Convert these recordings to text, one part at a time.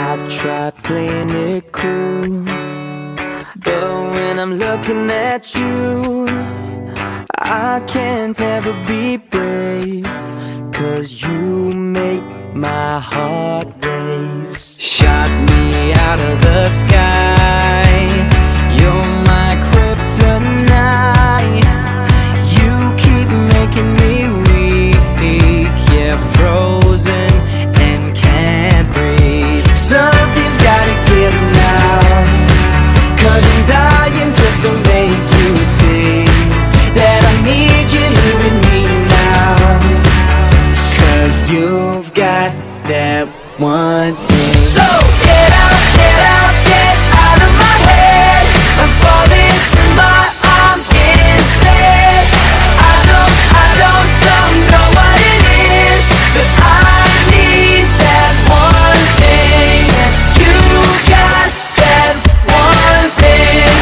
I've tried playing it cool, but when I'm looking at you, I can't ever be brave, 'cause you make my heart race. Shot me out of the sky, you're my kryptonite. You keep making me weak, yeah, frozen and can't breathe. Something's gotta give now, 'cause I'm dying just to make you see that I need you here with me now. 'Cause you've got that one thing. So get out, get out, get out of my head. I'm falling to my arms instead. I don't know what it is, but I need that one thing. You got that one thing.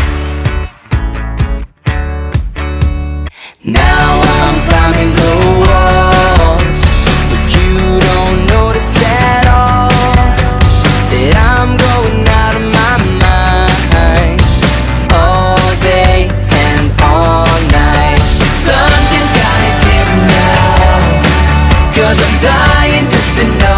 Now I'm climbing the walls, but you don't notice at all that I'm going out of my mind all day and all night. Something's gotta give now, 'cause I'm dying just to know